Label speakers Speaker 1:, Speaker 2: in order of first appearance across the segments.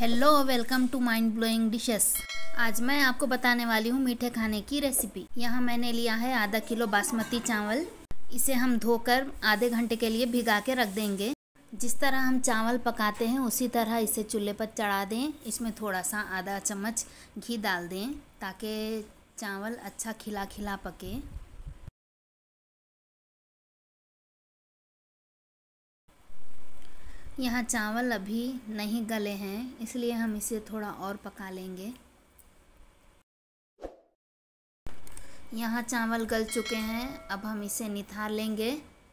Speaker 1: Hello, welcome to mind blowing dishes. आज मैं आपको बताने वाली हूँ मीठे खाने की रेसिपी। यहाँ मैंने लिया है आधा किलो बासमती चावल। इसे हम धोकर आधे घंटे के लिए भिगा के रख देंगे। जिस तरह हम चावल पकाते हैं उसी तरह इसे चूल्हे पर चढ़ा दें। इसमें थोड़ा सा आधा चम्मच घी डाल दें ताकि चावल अच्छा खिला खिला पके। यहाँ चावल अभी नहीं गले हैं, इसलिए हम इसे थोड़ा और पका लेंगे। यहाँ चावल गल चुके हैं, अब हम इसे निथार लेंगे।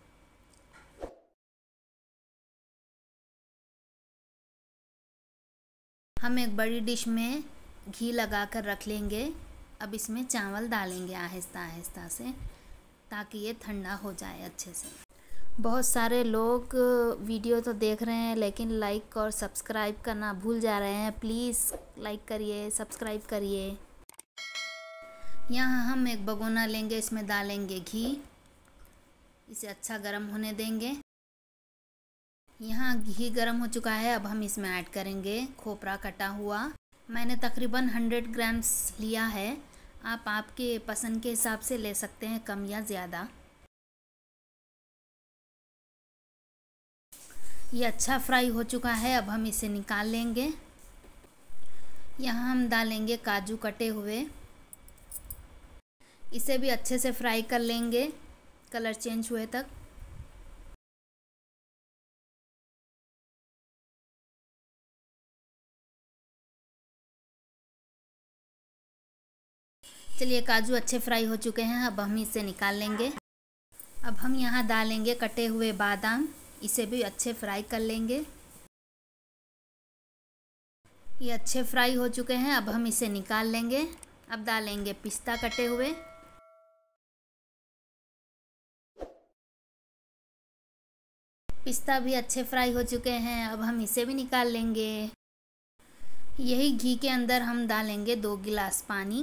Speaker 1: हम एक बड़ी डिश में घी लगाकर रख लेंगे। अब इसमें चावल डालेंगे आहिस्ता आहिस्ता से, ताकि ये ठंडा हो जाए अच्छे से। बहुत सारे लोग वीडियो तो देख रहे हैं लेकिन लाइक और सब्सक्राइब करना भूल जा रहे हैं। प्लीज़ लाइक करिए, सब्सक्राइब करिए। यहाँ हम एक भगोना लेंगे, इसमें डालेंगे घी। इसे अच्छा गर्म होने देंगे। यहाँ घी गर्म हो चुका है, अब हम इसमें ऐड करेंगे खोपरा कटा हुआ। मैंने तकरीबन 100 ग्राम्स लिया है। आप आपके पसंद के हिसाब से ले सकते हैं, कम या ज़्यादा। ये अच्छा फ्राई हो चुका है, अब हम इसे निकाल लेंगे। यहाँ हम डालेंगे काजू कटे हुए। इसे भी अच्छे से फ्राई कर लेंगे, कलर चेंज हुए तक। चलिए, काजू अच्छे फ्राई हो चुके हैं, अब हम इसे निकाल लेंगे। अब हम यहाँ डालेंगे कटे हुए बादाम। इसे भी अच्छे फ्राई कर लेंगे। ये अच्छे फ्राई हो चुके हैं, अब हम इसे निकाल लेंगे। अब डालेंगे पिस्ता कटे हुए। पिस्ता भी अच्छे फ्राई हो चुके हैं, अब हम इसे भी निकाल लेंगे। यही घी के अंदर हम डालेंगे 2 गिलास पानी।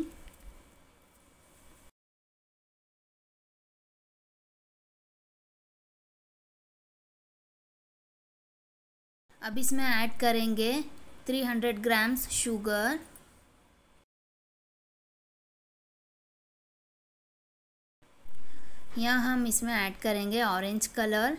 Speaker 1: अब इसमें ऐड करेंगे 300 ग्राम्स शुगर। यहाँ हम इसमें ऐड करेंगे ऑरेंज कलर।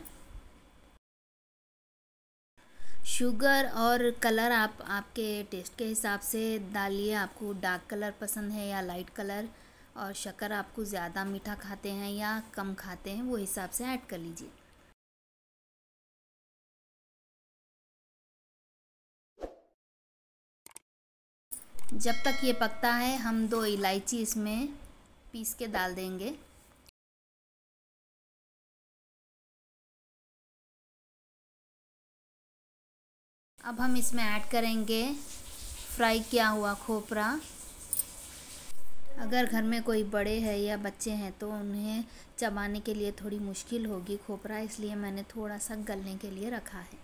Speaker 1: शुगर और कलर आप आपके टेस्ट के हिसाब से डालिए। आपको डार्क कलर पसंद है या लाइट कलर, और शक्कर आपको ज़्यादा मीठा खाते हैं या कम खाते हैं, वो हिसाब से ऐड कर लीजिए। जब तक ये पकता है, हम 2 इलायची इसमें पीस के डाल देंगे। अब हम इसमें ऐड करेंगे फ्राई किया हुआ खोपरा। अगर घर में कोई बड़े हैं या बच्चे हैं तो उन्हें चबाने के लिए थोड़ी मुश्किल होगी खोपरा, इसलिए मैंने थोड़ा सा गलने के लिए रखा है।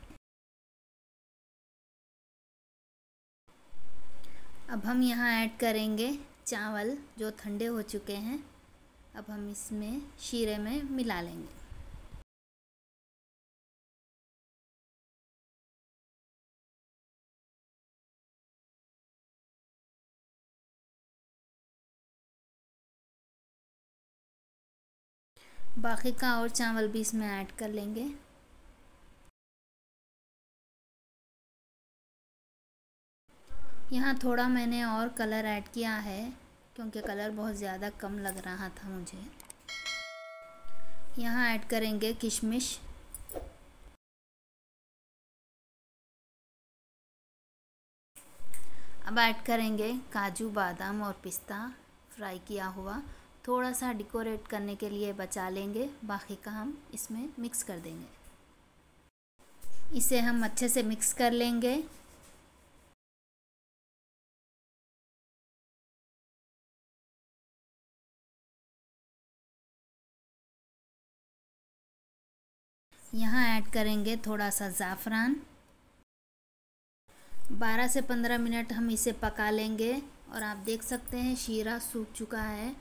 Speaker 1: अब हम यहाँ ऐड करेंगे चावल जो ठंडे हो चुके हैं। अब हम इसमें शीरे में मिला लेंगे। बाकी का और चावल भी इसमें ऐड कर लेंगे। यहाँ थोड़ा मैंने और कलर ऐड किया है, क्योंकि कलर बहुत ज़्यादा कम लग रहा था मुझे। यहाँ ऐड करेंगे किशमिश। अब ऐड करेंगे काजू बादाम और पिस्ता फ्राई किया हुआ। थोड़ा सा डेकोरेट करने के लिए बचा लेंगे, बाकी का हम इसमें मिक्स कर देंगे। इसे हम अच्छे से मिक्स कर लेंगे। यहाँ ऐड करेंगे थोड़ा सा ज़ाफ़रान। 12 से 15 मिनट हम इसे पका लेंगे, और आप देख सकते हैं शीरा सूख चुका है।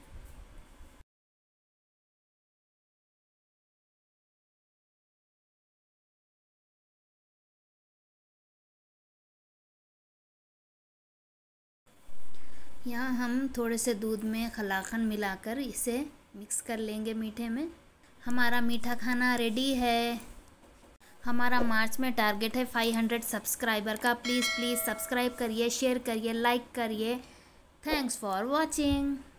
Speaker 1: यहाँ हम थोड़े से दूध में कलाकंद मिलाकर इसे मिक्स कर लेंगे मीठे में। हमारा मीठा खाना रेडी है। हमारा मार्च में टारगेट है 500 सब्सक्राइबर का। प्लीज़ सब्सक्राइब करिए, शेयर करिए, लाइक करिए। Thanks for watching.